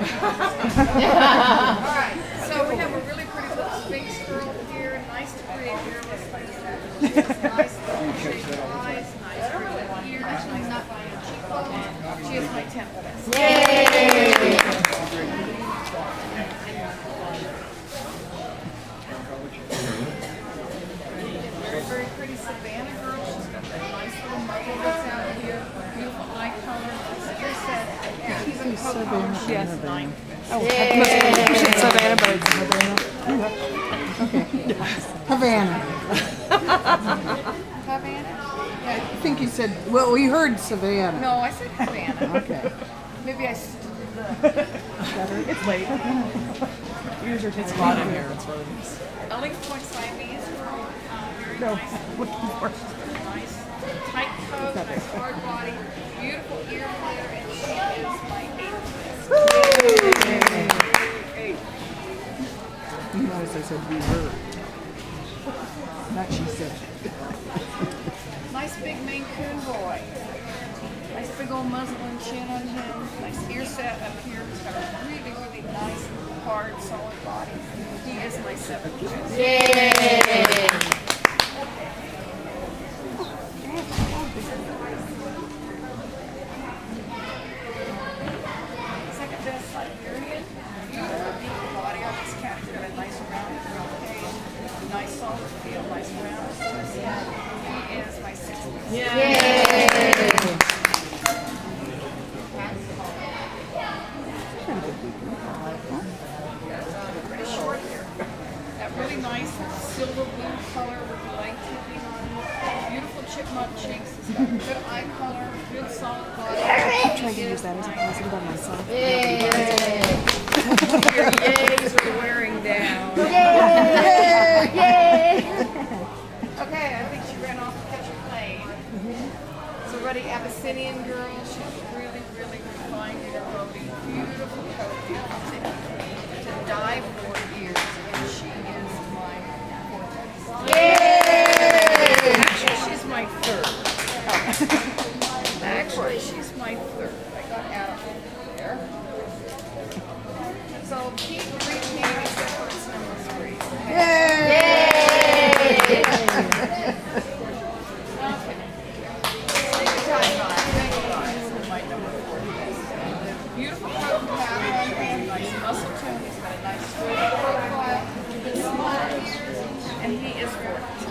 Alright, so we have a really pretty little Sphinx girl here. Nice to create here. She has nice little shaped eyes, nice pretty ears, nice fine cheekbones. She is my temptress. Yay! Very pretty Savannah girl. She's got that nice little muzzle that's out here. Beautiful eye color. Ear set. She's in coat. She has 9. Oh, you said Savannah, but it's Havana. Okay. Havana. Havana? I think you said, well, we heard Savannah. No, I said Havana. Okay. Maybe I It's late. Yours are taking a lot in here. It's really nice. a link point Siamese girl. Very No, nice. looking for it. Nice tight coat, nice hard body, beautiful ear flare, and she is my 8th. You notice I said we were. Not she said. Nice big Maine Coon boy. Nice big old muzzle and chin on him. Nice ear set up here. He's got a really, really nice, hard, solid body. He is my 7th. Yay! Second best Siberian. Beautiful body on this cat. He's got a nice round cage, nice solid feel, nice round. He is my 6th. Yay! Pretty short here. That really nice silver blue color with the light tipping on it. Beautiful chipmunk cheeks. It's got good eye color, good solid body. I'm trying to use that as a positive on myself. Yay! Your yays are wearing down. Yay! Yay! Okay, I think she ran off to catch a plane. It's a ruddy Abyssinian girl. She's really, really refined in her body. Beautiful coat, beautiful tip. To die for ears, and she is my 4th. Yay! Actually, she's my 3rd. Actually, she's my 3rd. I got out there. So keep 3 candies for its number 3. Yay! Beautiful coat pattern, nice muscle tone. He's got a nice straight profile, small ears, and he is 4th.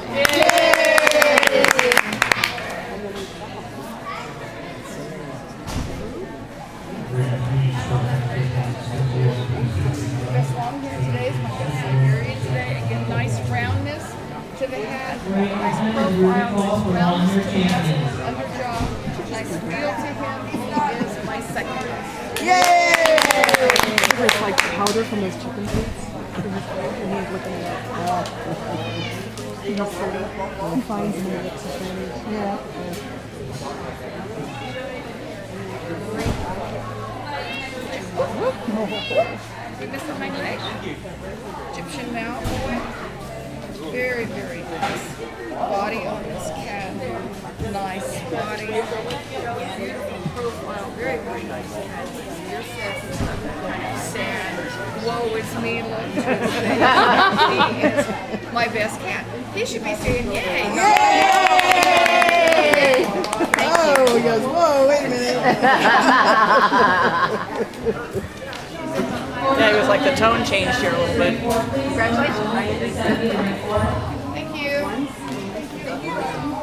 Best long hair today is my best Siberian today. Again, nice roundness to the head, nice profile, nice roundness to the muzzle and underjaw, nice feel to him. He is my 2nd. Yay! It's like powder from those chicken feet. And he's looking at it. He's pretty. He finds me with some things. Yeah. We missed the hind leg. Egyptian Meow boy. Very, very nice body on this cat. Nice body. Beautiful profile. Very, very nice cat. Ear set. It's not that kind of sad. Whoa, it's me look. He is my best cat. He should be saying yay. Yay! Oh, he goes, whoa, wait a minute. Yeah, it was like the tone changed here a little bit. Congratulations. Thank you. Thank you.